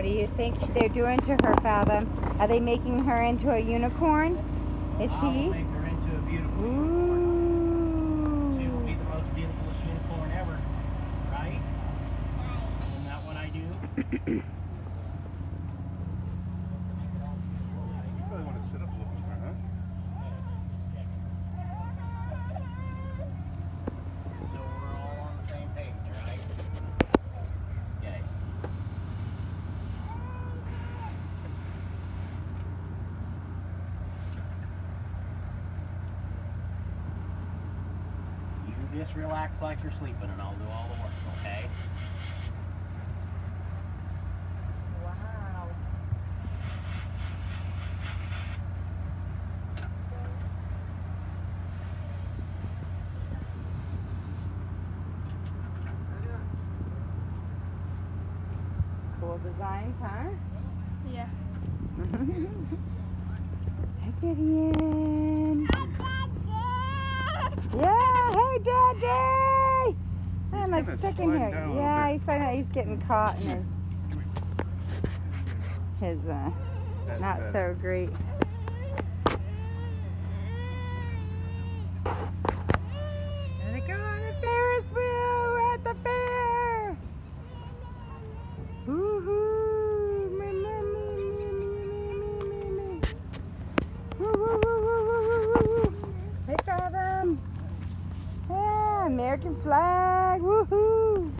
What do you think they're doing to her, Father? Are they making her into a unicorn? Is I will make her into a beautiful unicorn. She will be the most beautifulest unicorn ever, right? Isn't that what I do? You probably want to sit up a little more, huh? So we're all on the same page, right? Okay. You just relax like you're sleeping and I'll do all the work, okay? Wow. Cool designs, huh? Yeah. Hi, Gideon. Yeah, hey, Daddy! I'm like kinda stuck in here. sliding down a Yeah, little he's getting caught in his not so great